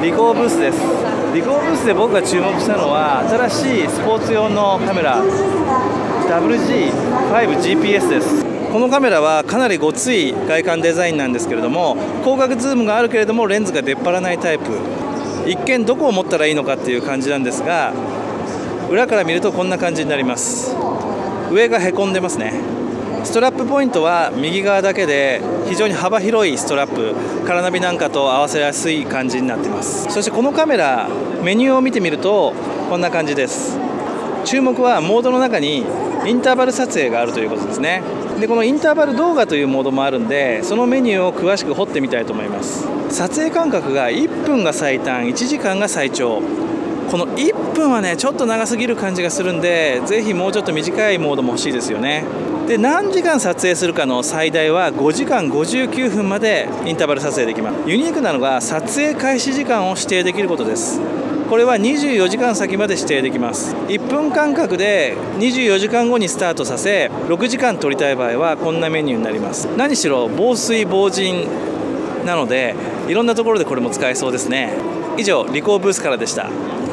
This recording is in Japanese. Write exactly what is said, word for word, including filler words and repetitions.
リコーブースです。リコーブースで僕が注目したのは新しいスポーツ用のカメラ ダブリュージーファイブジーピーエス です。このカメラはかなりごつい外観デザインなんですけれども、広角ズームがあるけれどもレンズが出っ張らないタイプ。一見どこを持ったらいいのかっていう感じなんですが、裏から見るとこんな感じになります。上がへこんでますね。ストラップポイントは右側だけで非常に幅広いストラップ、カーナビなんかと合わせやすい感じになっています。そしてこのカメラメニューを見てみるとこんな感じです。注目はモードの中にインターバル撮影があるということですね。でこのインターバル動画というモードもあるんで、そのメニューを詳しく掘ってみたいと思います。撮影間隔がいっぷんが最短、いちじかんが最長。このいっぷんはねちょっと長すぎる感じがするんで、ぜひもうちょっと短いモードも欲しいですよね。で何時間撮影するかの最大はごじかんごじゅうきゅうふんまでインターバル撮影できます。ユニークなのが撮影開始時間を指定できることです。これはにじゅうよじかん先まで指定できます。いっぷん間隔でにじゅうよじかんごにスタートさせ、ろくじかん撮りたい場合はこんなメニューになります。何しろ防水防塵なのでいろんなところでこれも使えそうですね。以上リコーブースからでした。